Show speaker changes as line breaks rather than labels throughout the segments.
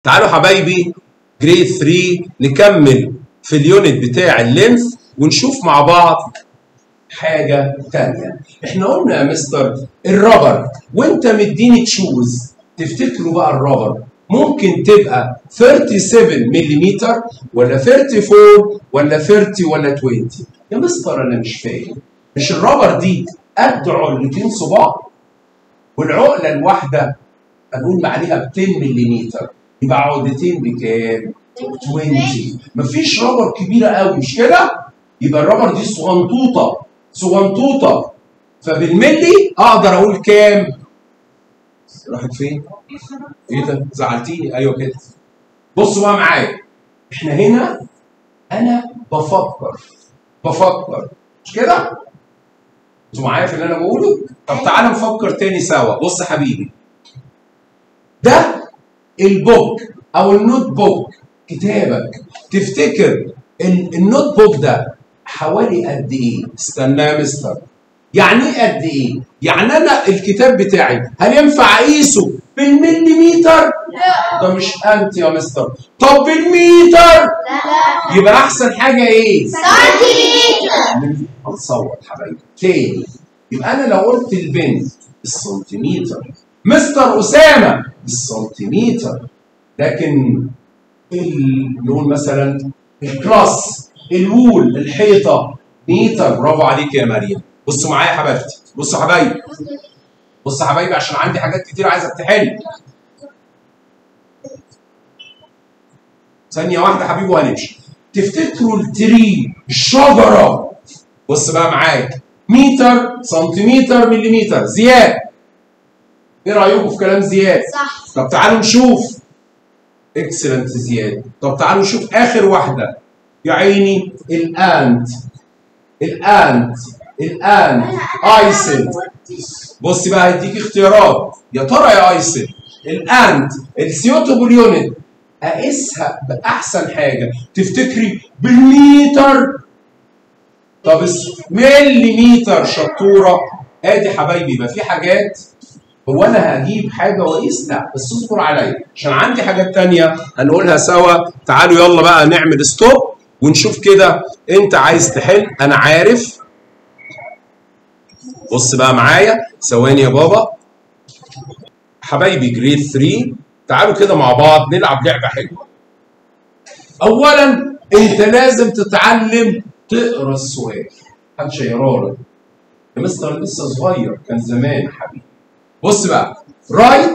تعالوا حبايبي جريد 3 نكمل في اليونت بتاع اللينث ونشوف مع بعض حاجة تانية. احنا قلنا يا مستر الرابر وانت مديني تشوز، تفتكروا بقى الرابر ممكن تبقى 37 ملم ولا 34 ولا 30 ولا 20؟ يا مستر انا مش فاهم، مش الرابر دي قد عقلتين صباع والعقلة الواحدة هنقول عليها ب 10 ملم، يبقى عقدتين بكام؟ 20. مفيش رابر كبيرة قوي مش كده؟ يبقى الرابر دي صغنطوطة صغنطوطة، فبالملي اقدر اقول كام؟ راحت فين؟ ايه ده؟ زعلتيني. ايوه كده. بصوا بقى معايا، احنا هنا انا بفكر مش كده؟ انتوا معايا في اللي انا بقوله؟ طب تعالى نفكر تاني سوا. بص يا حبيبي، ده البوك او النوت بوك كتابك، تفتكر النوت بوك ده حوالي قد ايه؟ استنى يا مستر، يعني ايه قد ايه؟ يعني انا الكتاب بتاعي هل ينفع اقيسه بالمليمتر؟ لا ده مش انت يا مستر. طب بالمتر؟ لا. يبقى احسن حاجه ايه؟ سنتيمتر. هنصور حبايبي تاني. يبقى انا لو قلت البنت بالسنتيمتر، مستر اسامه بالسنتيمتر، لكن نقول مثلا الكلاس الوول الحيطه متر. برافو عليك يا مريم. بصوا معايا يا حبايبتي، بصوا يا حبايبي، بصوا يا حبايبي عشان عندي حاجات كتير عايزك تحل. ثانية واحدة حبيبي وهنمشي. تفتكروا التري الشجرة، بص بقى معايا، متر سنتيمتر مليمتر. زياد ايه رأيكم في كلام زياد؟
صح.
طب تعالوا نشوف. اكسلنت زياد. طب تعالوا نشوف آخر واحدة يا عيني، الآنت ايسل. بص بقى هيديك اختيارات. يا ترى يا ايسل الانت السيوتابل يونت اقيسها باحسن حاجه تفتكري بالمتر؟ طب مليمتر. شطوره. ادي حبايبي يبقى في حاجات هو انا هجيب حاجه واقيس؟ لا بس اصبر عليا عشان عندي حاجات تانيه هنقولها سوا. تعالوا يلا بقى نعمل ستوب ونشوف كده. انت عايز تحل انا عارف. بص بقى معايا ثواني يا بابا. حبايبي جريد 3 تعالوا كده مع بعض نلعب لعبه حلوه. اولا انت لازم تتعلم تقرا السؤال. محدش هيقرا يا مستر لسه صغير، كان زمان يا حبيبي. بص بقى رايت،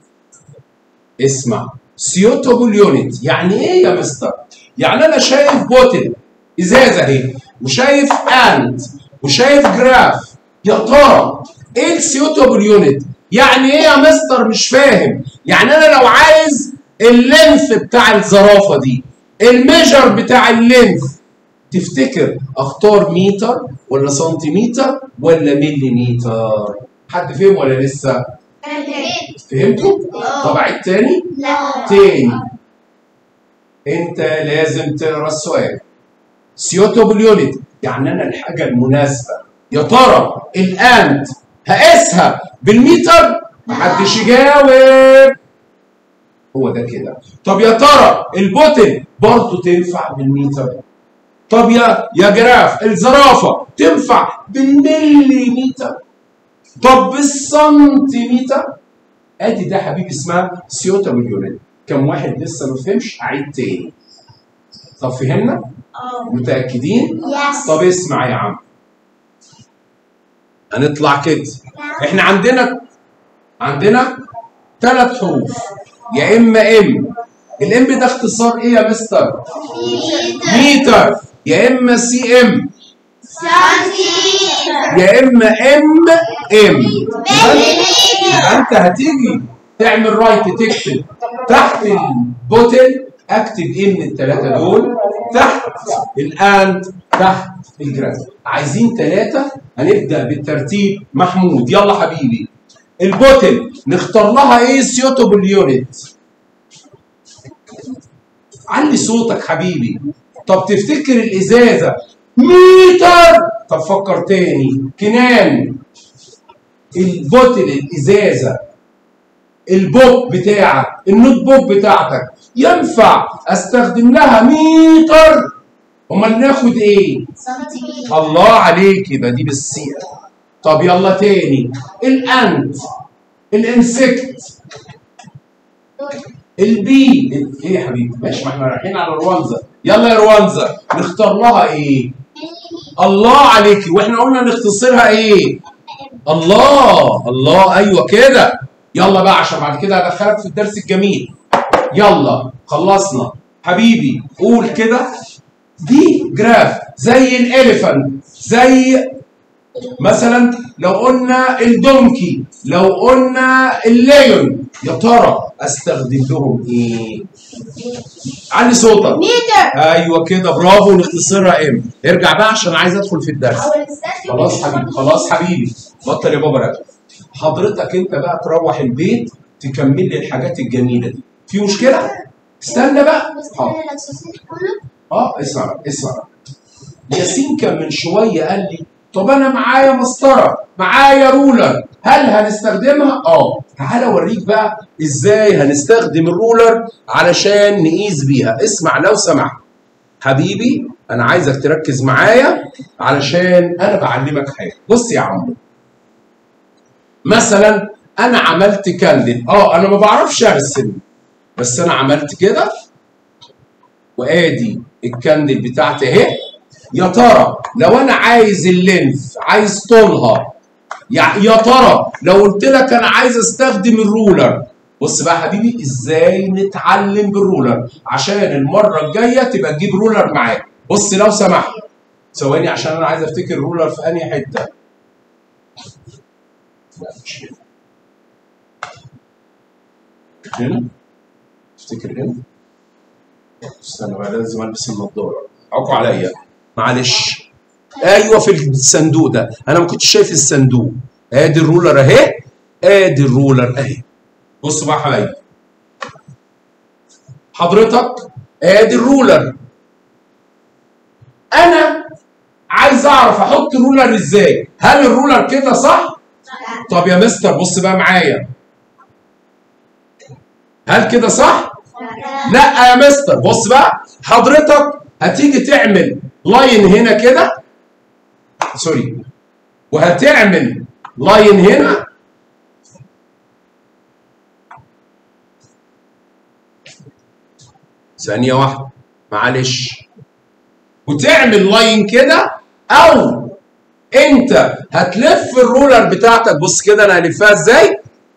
اسمع سيوتابل يونت يعني ايه يا مستر؟ يعني انا شايف بوتل ازازه اهي، وشايف انت، وشايف جراف. يا ترى ايه السيوتابل يونت؟ يعني ايه يا مستر مش فاهم؟ يعني انا لو عايز اللينث بتاع الزرافه دي، الميجر بتاع اللينث، تفتكر اختار متر ولا سنتيمتر ولا مليمتر؟ حد فهم ولا لسه؟ فهمتوا؟ طب عيد تاني؟
لا.
تاني. انت لازم تقرا السؤال. سيوتابل يونت يعني انا الحاجه المناسبه. يا ترى الانت هقيسها بالمتر؟ محدش يجاوب. هو ده كده. طب يا ترى البوتل برضه تنفع بالمتر؟ طب يا جراف الزرافه تنفع بالمليمتر؟ طب بالسنتيمتر؟ ادي ده حبيبي اسمها سيوتابل يونت. كم واحد لسه ما فهمش؟ اعيد تاني. طب فهمنا؟ متاكدين؟ طب اسمع يا عم، هنطلع كده. احنا عندنا 3 حروف، يا اما ام. الام ده اختصار ايه يا مستر؟ متر. يا اما سي ام
سنتيمتر.
يا اما ام. يبقى انت هتيجي تعمل رايت، تكتب تحت البوتل اكتب ايه من ال3 دول، تحت الانت، تحت الجراف. عايزين 3. هنبدا بالترتيب. محمود يلا حبيبي. البوتل نختار لها ايه سيوتابل يونت؟ علي صوتك حبيبي. طب تفتكر الازازه متر؟ طب فكر تاني. كنان البوتل الازازه البوك بتاعك، النوت بوك بتاعتك ينفع استخدم لها متر؟ امال ناخد ايه؟
سنتيمتر.
الله عليك، يبقى دي بالسي. طب يلا تاني، الانت، الانسكت، البي. ايه يا حبيبي؟ ماشي، ما احنا رايحين على روانزا. يلا يا روانزا نختار لها ايه؟ الله عليكي، واحنا قلنا نختصرها ايه؟ الله الله، ايوه كده. يلا بقى عشان بعد كده هدخلك في الدرس الجميل. يلا خلصنا حبيبي، قول كده. دي جراف زي الاليفانت، زي مثلا لو قلنا الدونكي، لو قلنا الليون، يا ترى استخدم لهم ايه؟ علي صوتك.
متر.
ايوه كده، برافو، نختصرها ام. ارجع بقى عشان عايز ادخل في الدرس. خلاص حبيبي، خلاص حبيبي، بطل يا بابا رجع. حضرتك انت بقى تروح البيت تكمل لي الحاجات الجميله دي. في مشكله؟ استنى بقى. اسمع اسمع. ياسين كان من شويه قال لي طب انا معايا مسطره، معايا رولر، هل هنستخدمها؟ تعالى اوريك بقى ازاي هنستخدم الرولر علشان نقيس بيها. اسمع لو سمحت حبيبي، انا عايزك تركز معايا علشان انا بعلمك حاجه. بص يا عم، مثلا انا عملت كاندل، انا ما بعرفش ارسم، بس انا عملت كده وادي الكاندل بتاعتي اهي. يا ترى لو انا عايز اللينث، عايز طولها، يا ترى لو قلت لك انا عايز استخدم الرولر. بص بقى حبيبي ازاي نتعلم بالرولر عشان المره الجايه تبقى تجيب رولر معاك. بص لو سمحت ثواني عشان انا عايز افتكر الرولر في انهي حته. هنا افتكر هنا. استنى بقى لازم البس النضاره، عقوا عليا معلش. ايوه في الصندوق ده، انا ما كنتش شايف الصندوق. ادي الرولر اهي، ادي الرولر اهي. بصوا بقى يا حبايبي، حضرتك ادي الرولر. انا عايز اعرف احط الرولر ازاي. هل الرولر كده صح؟ طب يا مستر بص بقى معايا، هل كده صح؟ لا يا مستر. بص بقى حضرتك هتيجي تعمل لاين هنا كده، سوري، وهتعمل لاين هنا، ثانية واحدة معلش، وتعمل لاين كده، او انت هتلف الرولر بتاعتك. بص كده انا هلفها ازاي،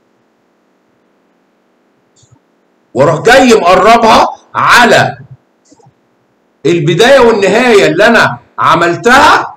واروح جاي مقربها على البدايه والنهايه اللي انا عملتها،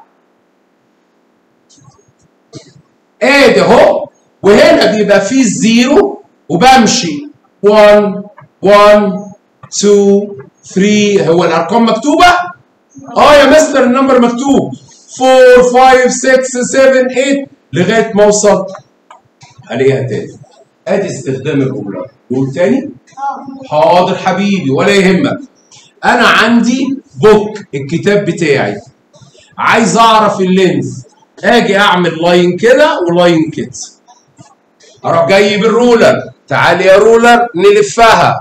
ادي اهو. وهنا بيبقى فيه الزيرو وبمشي 1 1 2 3. هو الارقام مكتوبه؟ يا مستر النمبر مكتوب 4 5 6 7 8 لغايه ما اوصل عليها تاني. ادي استخدام الرولر. قول تاني. حاضر حبيبي ولا يهمك. انا عندي بوك الكتاب بتاعي، عايز اعرف اللينث، اجي اعمل لاين كده ولاين كده، اروح جاي بالرولر. تعالي يا رولر نلفها،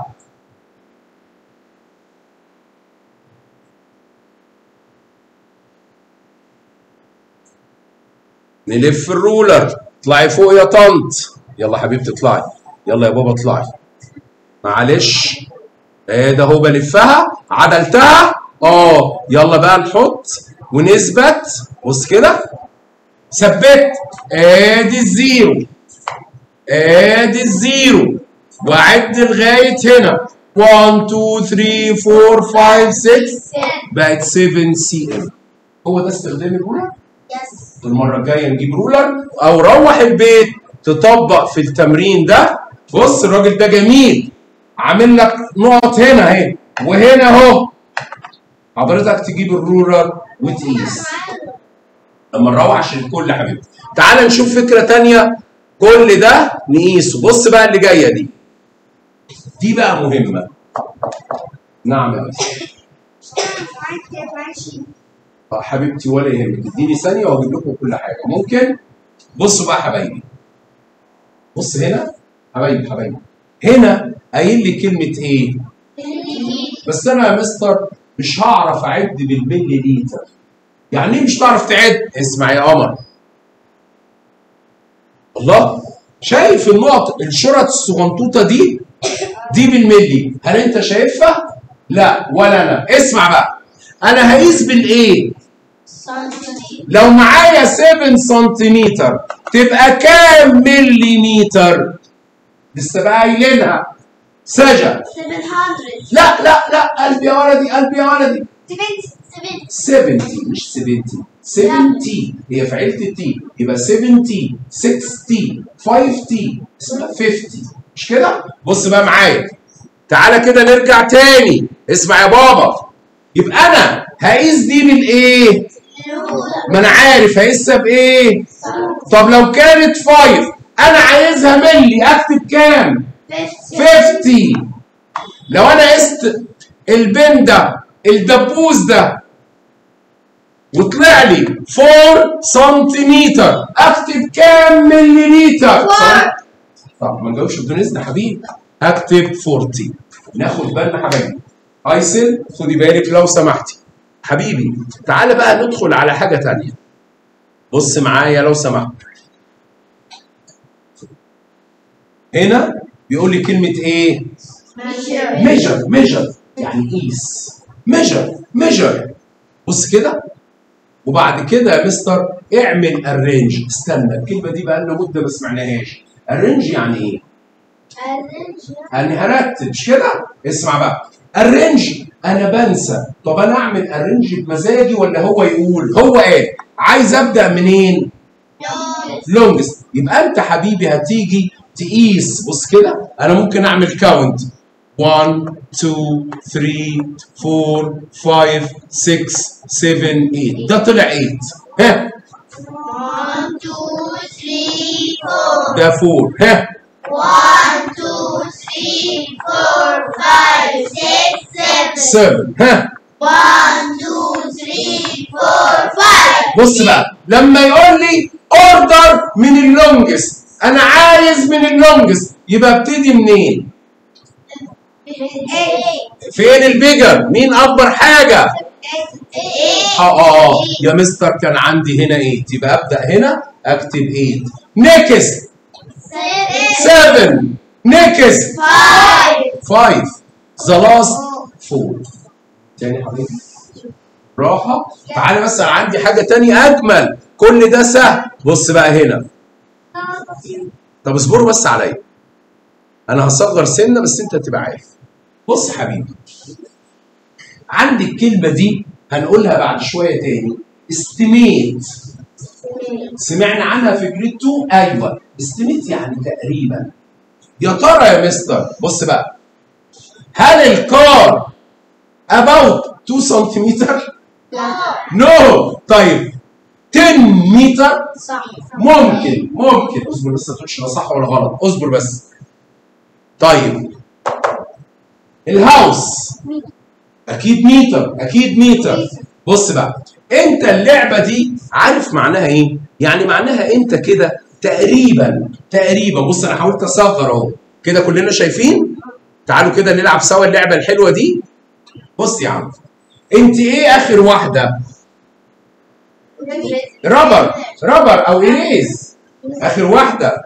نلف الرولر. اطلعي فوق يا طنط، يلا حبيبتي اطلعي، يلا يا بابا اطلعي معلش. ده هو بلفها، عدلتها. يلا بقى نحط ونثبت. بص كده ثبت، ادي الزيرو، ادي الزيرو، واعد لغايه هنا 1 2 3 4 5 6 بقت 7 سي ام. هو ده استخدام الرولر. المره الجايه نجيب رولر، او روح البيت تطبق في التمرين ده. بص الراجل ده جميل، عامل لك نقط هنا اهي وهنا اهو. حضرتك تجيب الرولر وتقيس لما نروح عشان الكل. حبيبتي تعال نشوف فكره ثانيه، كل ده نقيسه. بص بقى اللي جايه دي بقى مهمه. نعم يا باشا. حبيبتي ولا يهمك، اديني ثانيه واجيب لكم كل حاجه. ممكن؟ بصوا بقى يا حبايبي، بص هنا حبايبي هنا قايل لي كلمه ايه؟ بس انا يا مستر مش هعرف اعد بالملي لتر. يعني ايه مش هتعرف تعد؟ اسمع يا قمر. الله، شايف النقط الشرط الصغنطوطه دي بالملي، هل انت شايفها؟ لا ولا انا. اسمع بقى، انا هقيس بالايه؟ لو معايا 7 سنتيمتر تبقى كام مليمتر؟ لسه بقى قايلينها. سجا
700.
لا قلبي يا ولدي، قلبي يا ولدي. 70 مش 70. 70 هي فعلت تي، يبقى 70 60 50 اسمها 50، مش كده؟ بص بقى معايا، تعالى كده نرجع تاني. اسمع يا بابا، يبقى انا هقيس دي بالايه؟ ما انا عارف هقيسها بايه؟ طب لو كانت 5 انا عايزها ملي، اكتب كام؟ 50. لو انا قست البن ده الدبوس ده وطلع لي 4 سنتيمتر، اكتب كام مليلتر؟ طب ما نجاوبش بدون اذن يا حبيبي، اكتب 40. ناخد بالنا حبايبي. ايسل خدي بالك لو سمحتي حبيبي. تعالى بقى ندخل على حاجه ثانيه. بص معايا لو سمحت. هنا بيقول لي كلمه ايه؟ ميجر يعني قيس. ميجر بص كده. وبعد كده يا مستر اعمل الرينج. استنى، الكلمه دي بقى لنا مده ما سمعناهاش. الرينج يعني ايه؟ يعني هرتب، مش كده؟ اسمع بقى، الرينج انا بنسى. طب انا اعمل الرينج بمزاجي ولا هو يقول؟ هو قال عايز ابدا منين؟ لونجست. يبقى انت حبيبي هتيجي تقيس. بص كده، انا ممكن اعمل كاونت 1 2 3 4 5 6 7 8. ده طلع 8. ها
1 2 3 4.
ده 4. ها
1 2 3 4 5 6 7.
7. ها
1 2 3 4 5.
بص بقى، لما يقول لي اوردر من اللونجست، انا عايز من اللونجست، يبقى ابتدي منين؟ فين البيجر؟ مين اكبر حاجه؟ يا مستر كان عندي هنا 8، يبقى ابدا هنا اكتب 8. نيكست 7. نيكست 5. ذا لاست 4. تاني حبيبي راحه. تعالى بس انا عندي حاجه تانية اجمل. كل ده سهل. بص بقى هنا. طب اصبروا بس عليا، انا هصغر سنه بس انت تبقى عارف. بص حبيبي، عندي الكلمه دي هنقولها بعد شويه تاني. استيميت، سمعنا عنها في جريد 2. ايوه، استيميت يعني تقريبا. يا ترى يا مستر بص بقى، هل الكار about 2 سنتيمتر؟ نو. طيب 10 متر؟
صح.
ممكن اصبر بس، ما تقولش لا صح ولا غلط، اصبر بس. طيب الهاوس اكيد متر. بص بقى، انت اللعبه دي عارف معناها ايه؟ يعني معناها انت كده تقريبا. بص انا حاولت اصغر اهو كده، كلنا شايفين. تعالوا كده نلعب سوا اللعبه الحلوه دي. بص يا عم، انت ايه اخر واحده؟ رابر او اريز. اخر واحده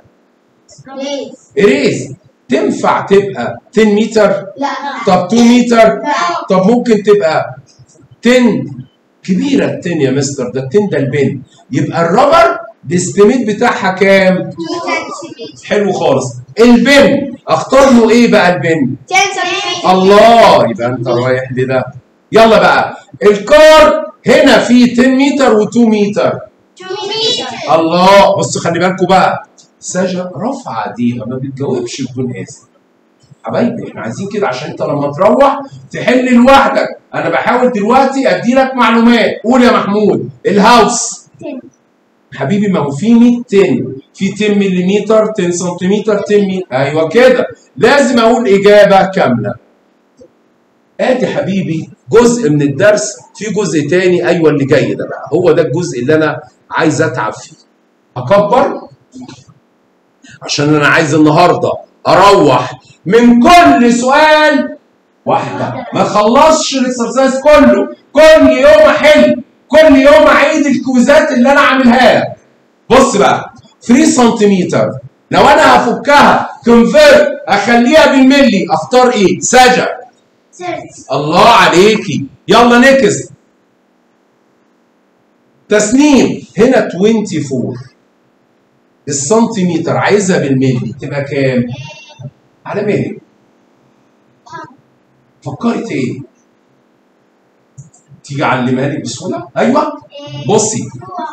اريز. تنفع تبقى 10 متر؟
لا.
طب 2 متر؟
لا.
طب ممكن تبقى 10 كبيره. ال 10 يا مستر، ده ال 10 ده البن. يبقى الرابر الاستيميت بتاعها كام؟ حلو خالص. البن اختار له ايه بقى البن؟
10
الله، يبقى انت رايح لده. يلا بقى، الكار هنا فيه 10 متر و2 متر.
2
الله، بصوا خلي بالكم بقى، سجا رفع ايديها ما بتجاوبش بدون اسم. حبايبي احنا عايزين كده عشان انت لما تروح تحل لوحدك. انا بحاول دلوقتي ادي لك معلومات. قول يا محمود. الهاوس
10.
حبيبي ما هو في 100 10، في 10 ملم 10 سنتيمتر 10 متر. ايوه كده، لازم اقول اجابه كامله. ادي حبيبي جزء من الدرس. في جزء تاني، ايوه اللي جاي ده بقى هو ده الجزء اللي انا عايز اتعب فيه. اكبر عشان انا عايز النهارده اروح من كل سؤال واحده، ما اخلصش الاكسرسايز كله، كل يوم احل، كل يوم اعيد الكويزات اللي انا عاملها لك. بص بقى 3 سنتيمتر لو انا هفكها كونفيرت اخليها بالملي اختار ايه؟ سجا. الله عليكي. يلا نكست. تسنيم هنا 24 السنتيمتر عايزها بالملي تبقى كام؟ على ملي. فكرت ايه؟ تيجي علمها لي بسهوله؟ ايوه بصي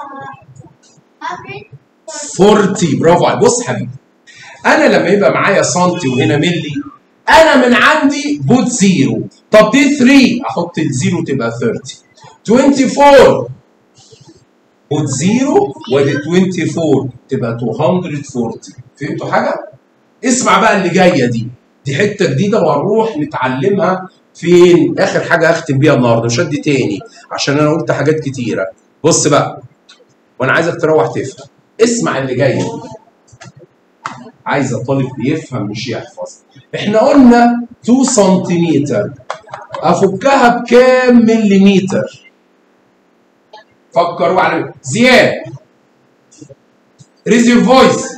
40. برافو عليك. بص حبيبي انا لما يبقى معايا سنتي وهنا ملي انا من عندي بوت زيرو. طب دي 3 احط الزيرو تبقى 30. 24 بوت زيرو وادي 24 تبقى 240. فهمتوا حاجه؟ اسمع بقى اللي جايه دي حته جديده وهنروح نتعلمها فين؟ اخر حاجه هختم بيها النهارده مش هدي تاني عشان انا قلت حاجات كتيره. بص بقى وانا عايزك تروح تفهم. اسمع اللي جاي. عايز الطالب يفهم مش يحفظ. احنا قلنا 2 سنتيمتر افكها بكام مليمتر؟ فكروا على زياد. ريز يور فويس.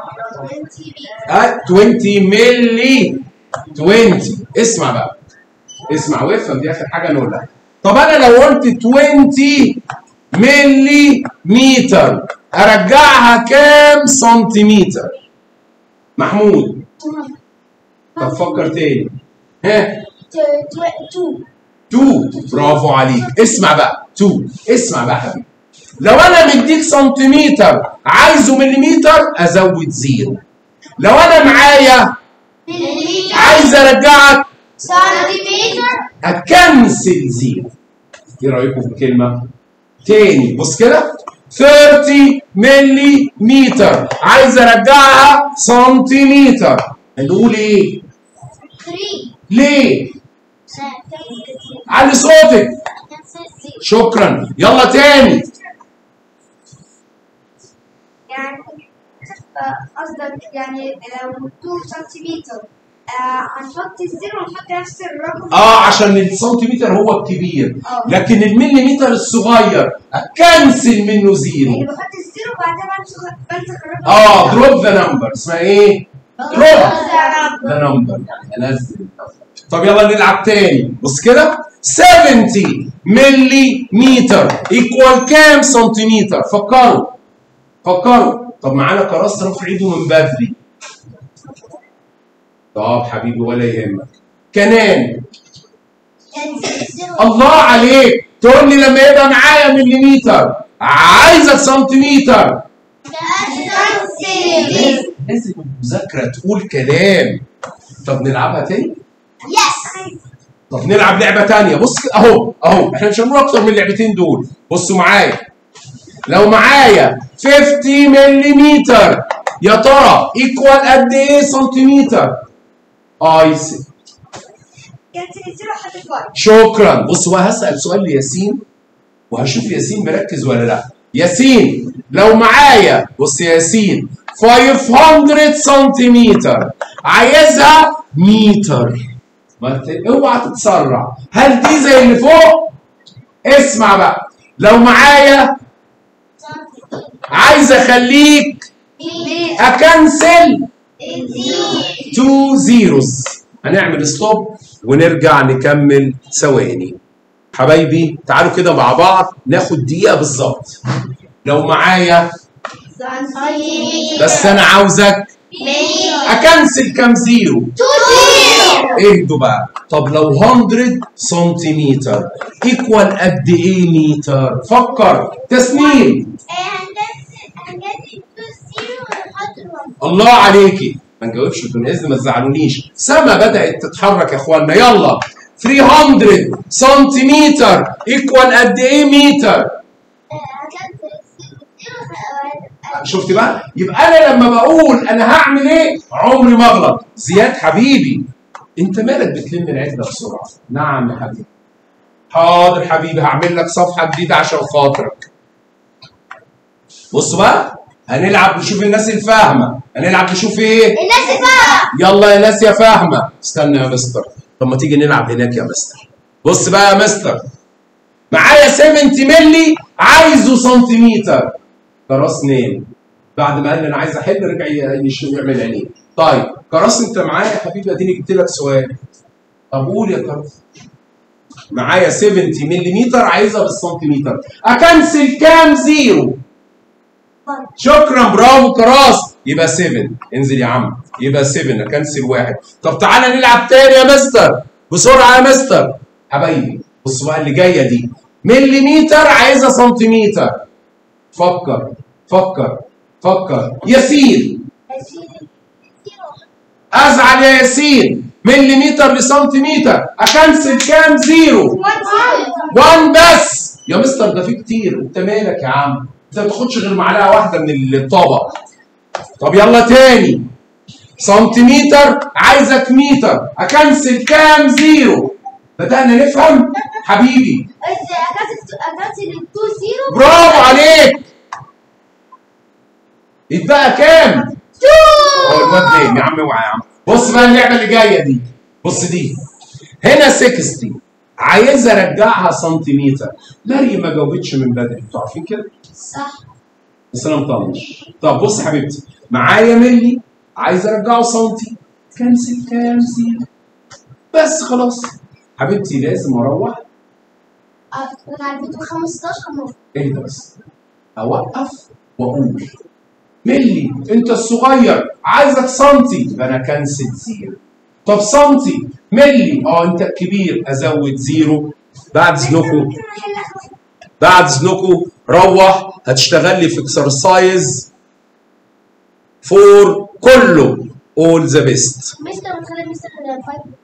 20 ملي 20. اسمع بقى اسمع وافهم دي اخر حاجه نقولها. طب انا لو قلت 20 ملي متر ارجعها كام سنتيمتر؟ محمود طب فكر تاني. ها 2. برافو عليك. اسمع بقى 2. اسمع بقى حبيبي لو انا مديك سنتيمتر عايزه مليمتر ازود زيرو. لو انا معايا عايز ارجعك
سنتيمتر
اكنسل زيرو. ايه رايكم في الكلمه؟ تاني بص كده 30 ملي متر عايز ارجعها سنتيمتر هنقول ايه؟
3.
ليه؟ علي صوتك. شكرا. يلا تاني.
يعني قصدك يعني لو 2 سنتيمتر هنحط الزيرو ونحط نفس الرقم.
عشان السنتيمتر هو الكبير لكن المليمتر الصغير اكنسل منه زيرو.
يعني بحط الزيرو وبعدين بنسخ الرقم.
دروب ذا نمبر. اسمها ايه؟ دروب ذا نمبر يعني انزل. طب يلا نلعب تاني. بص كده 70 ملي متر ايكوال كام سنتيمتر؟ فكروا. طب معانا كراسه رفع ايده من بدري. طب حبيبي ولا يهمك. كنان الله عليك. تقول لي لما يبقى معايا مليمتر عايزك سنتيمتر. لازم المذاكره تقول كلام. طب نلعبها تاني؟ طب نلعب لعبه تانيه. بص اهو احنا مش هنقول اكتر من اللعبتين دول. بصوا معايا لو معايا 50 مليمتر يا ترى ايكوال قد ايه سنتيمتر؟ شكرا. بصوا بقى هسأل سؤال لياسين وهشوف ياسين مركز ولا لا. ياسين لو معايا بص يا ياسين 500 سنتيمتر عايزها متر. اوعى تتسرع. هل دي زي اللي فوق؟ اسمع بقى لو معايا عايز اخليك اكنسل 2 زيروز. هنعمل ستوب ونرجع نكمل ثواني. حبايبي تعالوا كده مع بعض ناخد دقيقة بالظبط. لو معايا بس انا عاوزك اكنسل كام زيرو؟ 2 اهدوا بقى. طب لو 100 سنتيمتر ايكوال قد ايه متر؟ فكر. تسنيم الله عليكي. ما نجاوبش بدون اذن ما تزعلونيش. سما بدأت تتحرك يا اخوانا. يلا 300 سنتيمتر ايكوال قد ايه متر؟ شفت بقى؟ يبقى انا لما بقول انا هعمل ايه عمري ما اغلط. زياد حبيبي انت مالك بتلم العده بسرعه؟ نعم يا حبيبي. حاضر حبيبي هعمل لك صفحه جديده عشان خاطرك. بصوا بقى هنلعب نشوف الناس الفاهمه، هنلعب نشوف ايه؟
الناس فاهمة.
يلا يا ناس يا فاهمه. استنى يا مستر، طب ما تيجي نلعب هناك يا مستر. بص بقى يا مستر، معايا 70 مللي عايزه سنتيمتر. كراس نام بعد ما قال لي انا عايز احل رجع يعمل عينيه. طيب كراس انت معايا يا حبيبي، اديني جبت لك سؤال. طب قول يا كراس. معايا 70 ملم عايزها بالسنتيمتر، اكنسل كام زيرو؟ شكرا برافو كراس. يبقى 7 انزل يا عم، يبقى 7 اكنسل واحد. طب تعالى نلعب تاني يا مستر بسرعه يا مستر. حبايبي بصوا بقى اللي جايه دي، مليمتر عايزها سنتيمتر. فكر فكر فكر ياسين. ازعل يا ياسين، مليمتر لسنتيمتر اكنسل كام زيرو؟ 1 بس. يا مستر ده في كتير، انت مالك يا عم؟ انت ما بتاخدش غير معلقه واحده من الطبق. طب يلا تاني، سنتيمتر عايزك متر اكنسل كام زيرو؟ بدأنا نفهم حبيبي.
اكنسل ال 2 زيرو.
برافو عليك. يتبقى كام؟ 2. الواد نايم يا عم، اوعى يا عم. بص بقى اللعبه اللي جايه دي، بص دي هنا 60 عايز ارجعها سنتيمتر. مريم ما جاوبتش من بدري، انتوا عارفين كده؟
صح.
بس انا مطنش. طب بص يا حبيبتي، معايا ملي عايز ارجعه سنتي، كنسل كام زيرو بس خلاص. حبيبتي لازم اروح
انا عرفت 15 مرة.
اهدى بس، اوقف واقول ملي انت الصغير عايزك سنتي، يبقى انا كنسل زيرو. طب سنتي ملي انت الكبير ازود زيرو. بعد اذنكم روح هتشتغل لي في اكسرسايز فور كله اول ذا بيست.
مستر مخلي مستر 5